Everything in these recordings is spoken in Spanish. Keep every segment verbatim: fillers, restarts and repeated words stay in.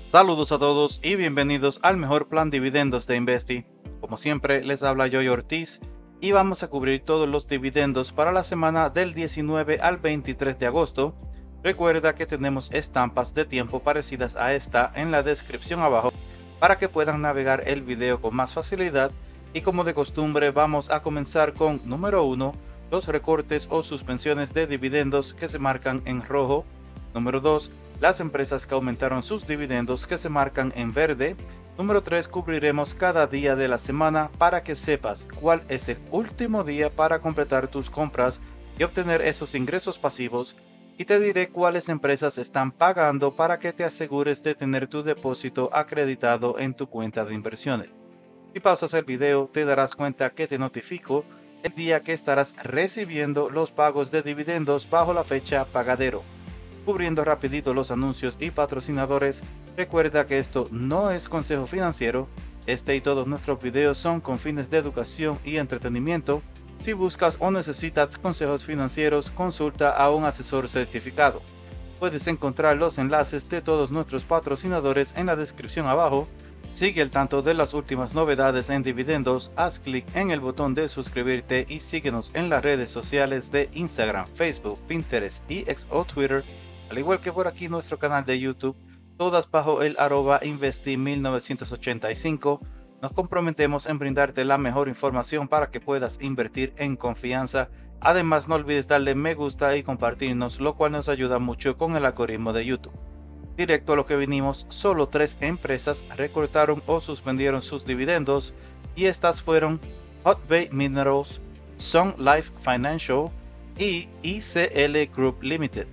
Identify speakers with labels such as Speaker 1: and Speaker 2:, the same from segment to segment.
Speaker 1: Saludos a todos y bienvenidos al mejor plan dividendos de Investi. Como siempre les habla Joy Ortiz y vamos a cubrir todos los dividendos para la semana del diecinueve al veintitrés de agosto. Recuerda que tenemos estampas de tiempo parecidas a esta en la descripción abajo para que puedan navegar el video con más facilidad, y como de costumbre vamos a comenzar con número uno, los recortes o suspensiones de dividendos que se marcan en rojo. Número dos, las empresas que aumentaron sus dividendos que se marcan en verde. Número tres, cubriremos cada día de la semana para que sepas cuál es el último día para completar tus compras y obtener esos ingresos pasivos. Y te diré cuáles empresas están pagando para que te asegures de tener tu depósito acreditado en tu cuenta de inversiones. Si pausas el video, te darás cuenta que te notifico el día que estarás recibiendo los pagos de dividendos bajo la fecha pagadero. Cubriendo rapidito los anuncios y patrocinadores, recuerda que esto no es consejo financiero. Este y todos nuestros videos son con fines de educación y entretenimiento. Si buscas o necesitas consejos financieros, consulta a un asesor certificado. Puedes encontrar los enlaces de todos nuestros patrocinadores en la descripción abajo. Sigue al tanto de las últimas novedades en dividendos, haz clic en el botón de suscribirte y síguenos en las redes sociales de Instagram, Facebook, Pinterest y X o Twitter, al igual que por aquí nuestro canal de YouTube, todas bajo el arroba Investi mil novecientos ochenta y cinco. Nos comprometemos en brindarte la mejor información para que puedas invertir en confianza. Además, no olvides darle me gusta y compartirnos, lo cual nos ayuda mucho con el algoritmo de YouTube. Directo a lo que vinimos, solo tres empresas recortaron o suspendieron sus dividendos, y estas fueron Hut Bay Minerals, Sun Life Financial y I C L Group Limited.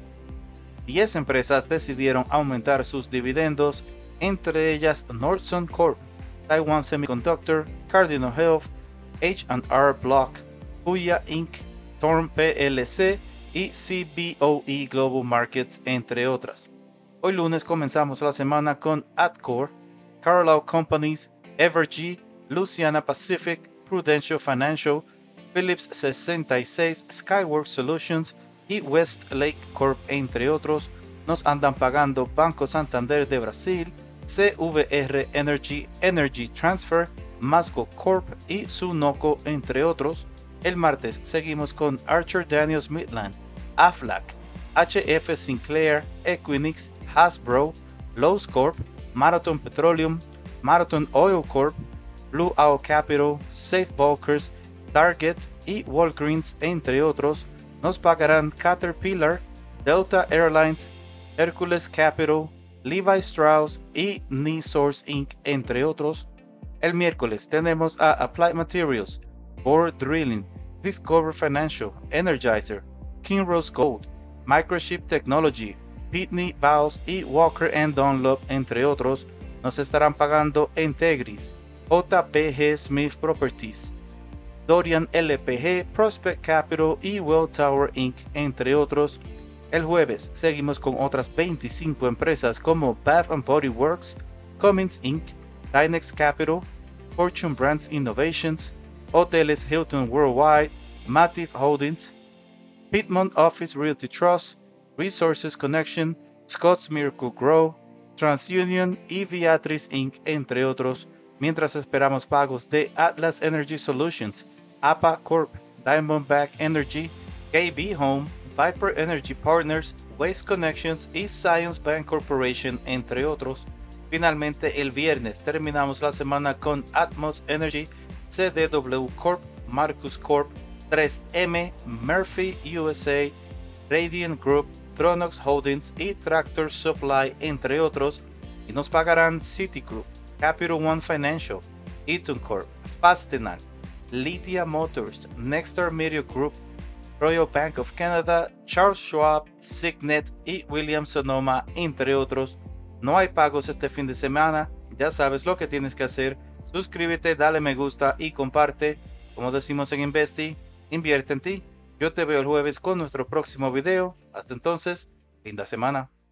Speaker 1: diez empresas decidieron aumentar sus dividendos, entre ellas Nordson Corp, Taiwan Semiconductor, Cardinal Health, H and R Block, Huya incorporated, Torm P L C y C B O E Global Markets, entre otras. Hoy lunes comenzamos la semana con Adcore, Carlyle Companies, Evergy, Louisiana Pacific, Prudential Financial, Phillips sesenta y seis, Skyworks Solutions y Westlake Corp, entre otros. Nos andan pagando Banco Santander de Brasil, C V R Energy, Energy Transfer, Masco Corp y Sunoco, entre otros. El martes seguimos con Archer Daniels Midland, Aflac, H F Sinclair, Equinix, Hasbro, Lowe's Corp, Marathon Petroleum, Marathon Oil Corp, Blue Owl Capital, Safe Bulkers, Target y Walgreens, entre otros. Nos pagarán Caterpillar, Delta Airlines, Hercules Capital, Levi Strauss y NiSource incorporated, entre otros. El miércoles tenemos a Applied Materials, Borr Drilling, Discover Financial, Energizer, Kinross Gold, Microchip Technology, Pitney Bowes y Walker and Dunlop, entre otros. Nos estarán pagando Entegris, J P G Smith Properties, Dorian L P G, Prospect Capital y Welltower incorporated, entre otros. El jueves seguimos con otras veinticinco empresas como Bath and Body Works, Cummins incorporated, Dynex Capital, Fortune Brands Innovations, Hoteles Hilton Worldwide, Mativ Holdings, Piedmont Office Realty Trust, Resources Connection, Scott's Miracle Grow, TransUnion y Viatris incorporated, entre otros. Mientras esperamos pagos de Atlas Energy Solutions, A P A Corp, Diamondback Energy, K B Home, Viper Energy Partners, Waste Connections y Science Bank Corporation, entre otros. Finalmente, el viernes terminamos la semana con Atmos Energy, C D W Corp, Marcus Corp, tres M, Murphy U S A, Radiant Group, Tronox Holdings y Tractor Supply, entre otros. Y nos pagarán Citigroup, Capital One Financial, Eaton Corp, Fastenal, Lithia Motors, Nexstar Media Group, Royal Bank of Canada, Charles Schwab, Signet y Williams Sonoma, entre otros. No hay pagos este fin de semana. Ya sabes lo que tienes que hacer: suscríbete, dale me gusta y comparte. Como decimos en Investi, invierte en ti. Yo te veo el jueves con nuestro próximo video. Hasta entonces, linda semana.